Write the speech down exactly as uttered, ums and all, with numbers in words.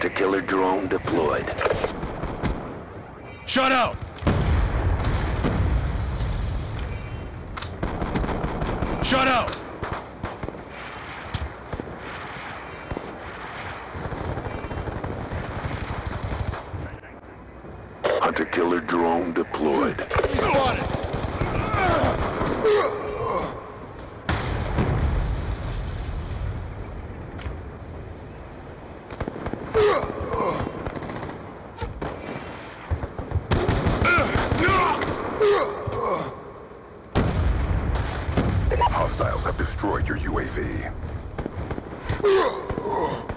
Hunter-killer drone deployed. Shut out! Shut out! Hunter-killer drone deployed. Got it! Hostiles have destroyed your U A V.